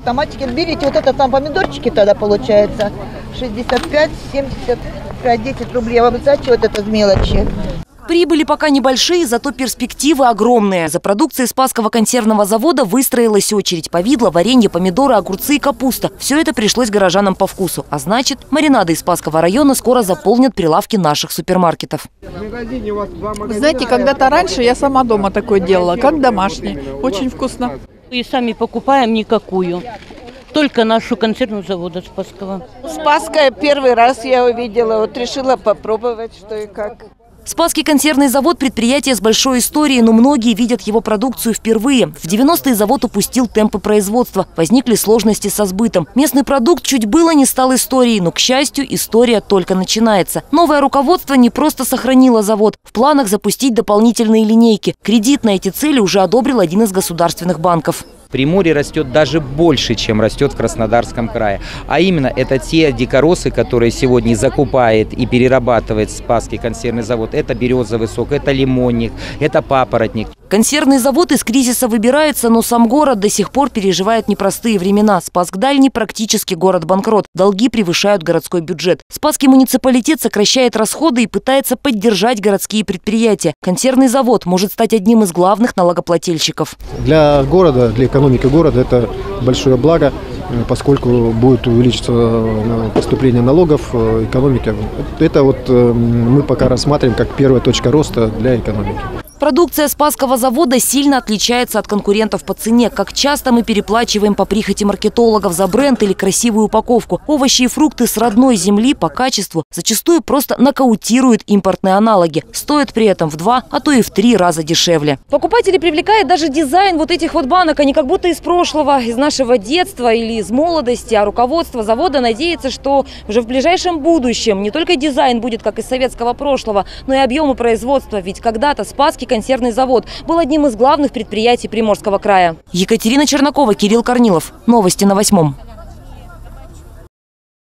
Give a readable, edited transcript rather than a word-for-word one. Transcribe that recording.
Томатики берите, вот это там помидорчики тогда получается 65, 75, 10 рублей. А вам сдача вот это с мелочи. Прибыли пока небольшие, зато перспективы огромные. За продукцией Спасского консервного завода выстроилась очередь. Повидло, варенье, помидоры, огурцы и капуста. Все это пришлось горожанам по вкусу. А значит, маринады из Спасского района скоро заполнят прилавки наших супермаркетов. Знаете, когда-то раньше я сама дома такое делала, как домашний. Очень вкусно. И сами покупаем никакую. Только нашу консервную завода Спасского. Спасская первый раз я увидела, вот решила попробовать, что и как. Спасский консервный завод – предприятие с большой историей, но многие видят его продукцию впервые. В 90-е завод упустил темпы производства. Возникли сложности со сбытом. Местный продукт чуть было не стал историей, но, к счастью, история только начинается. Новое руководство не просто сохранило завод. В планах запустить дополнительные линейки. Кредит на эти цели уже одобрил один из государственных банков. Приморье растет даже больше, чем растет в Краснодарском крае. А именно, это те дикоросы, которые сегодня закупает и перерабатывает Спасский консервный завод. Это березовый сок, это лимонник, это папоротник. Консервный завод из кризиса выбирается, но сам город до сих пор переживает непростые времена. Спасск-Дальний практически город-банкрот. Долги превышают городской бюджет. Спасский муниципалитет сокращает расходы и пытается поддержать городские предприятия. Консервный завод может стать одним из главных налогоплательщиков. Для города, для экономики города это большое благо, поскольку будет увеличиться поступление налогов, экономика. Это вот мы пока рассматриваем как первая точка роста для экономики. Продукция Спасского завода сильно отличается от конкурентов по цене. Как часто мы переплачиваем по прихоти маркетологов за бренд или красивую упаковку. Овощи и фрукты с родной земли по качеству зачастую просто нокаутируют импортные аналоги. Стоят при этом в 2, а то и в 3 раза дешевле. Покупатели привлекает даже дизайн вот этих вот банок. Они как будто из прошлого, из нашего детства или из молодости. А руководство завода надеется, что уже в ближайшем будущем не только дизайн будет как из советского прошлого, но и объемы производства. Ведь когда-то Спасский консервный завод был одним из главных предприятий Приморского края. Екатерина Чернакова, Кирилл Корнилов. Новости на 8.